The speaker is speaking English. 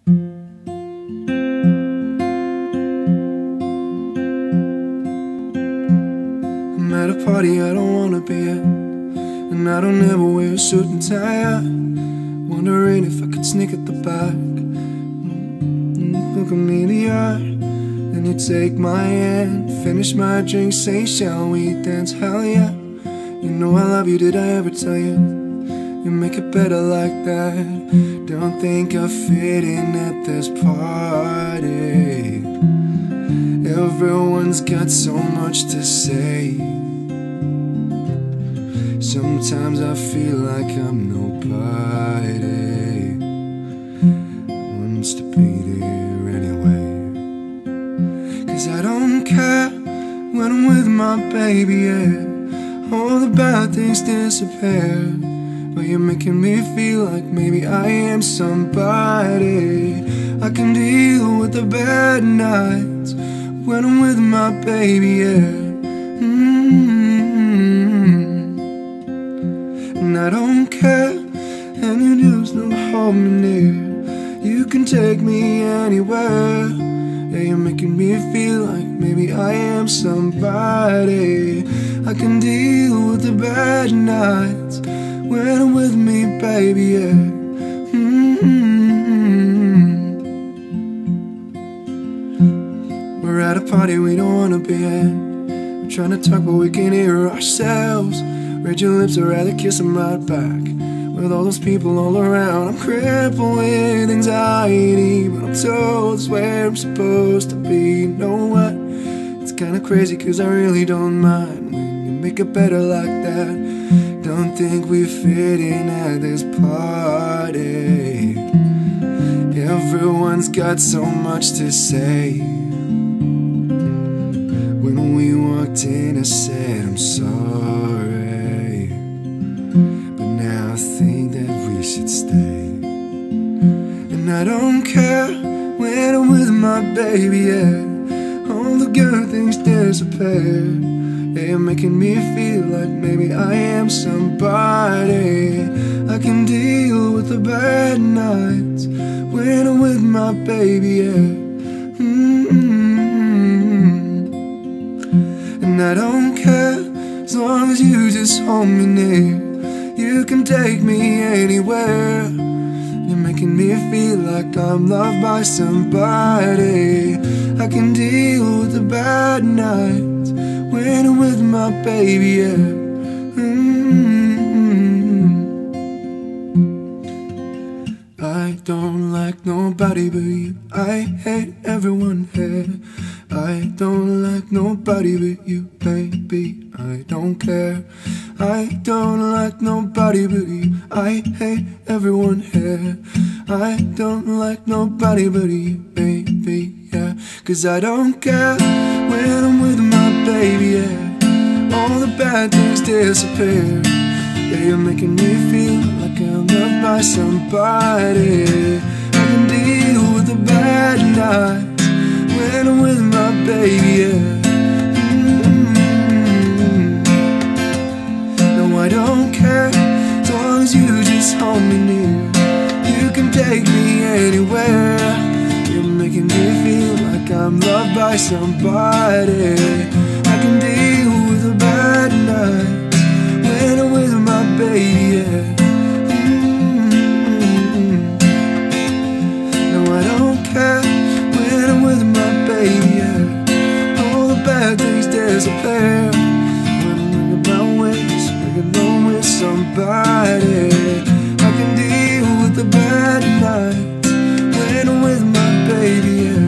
I'm at a party I don't wanna be at, and I don't ever wear a suit and tie. Wondering if I could sneak at the back, look at me in the eye. Then you take my hand, finish my drink, say shall we dance? Hell yeah. You know I love you, did I ever tell you? You make it better like that. Don't think I fit in at this party. Everyone's got so much to say. Sometimes I feel like I'm nobody, wants to be there anyway. Cause I don't care when I'm with my baby, yeah. All the bad things disappear, but you're making me feel like maybe I am somebody. I can deal with the bad nights when I'm with my baby, yeah. And I don't care, and you just don't hold me near. You can take me anywhere. Yeah, you're making me feel like maybe I am somebody. I can deal with the bad nights when I'm with me, baby, yeah. We're at a party we don't wanna be at. We're trying to talk but we can't hear ourselves. Read your lips, I'd rather kiss them right back. With all those people all around, I'm crippled with anxiety, but I'm told it's where I'm supposed to be. You know what? It's kinda crazy cause I really don't mind when you make it better like that. Don't think we fit in at this party. Everyone's got so much to say. When we walked in I said I'm sorry, but now I think that we should stay. And I don't care when I'm with my baby, yeah. All the good things disappear. Yeah, you're making me feel like maybe I am somebody. I can deal with the bad nights when I'm with my baby, yeah. And I don't care as long as you just hold me near. You can take me anywhere. You're making me feel like I'm loved by somebody. I can deal with the bad nights when I'm with my baby, yeah. I don't like nobody but you. I hate everyone here. I don't like nobody but you, baby. I don't care. I don't like nobody but you. I hate everyone here. I don't like nobody but you, baby, yeah. Cause I don't care when I'm with my baby, yeah. All the bad things disappear. Yeah, you're making me feel like I'm loved by somebody. I can deal with the bad nights when I'm with my baby, yeah. No, I don't care as long as you just hold me near. You can take me anywhere. You're making me feel like I'm loved by somebody. I can deal with the bad nights when I'm with my baby, yeah. No, I don't care when I'm with my baby, yeah. All the bad things disappear when I'm in my ways, when I'm with somebody. I can deal with the bad nights when I'm with my baby, yeah.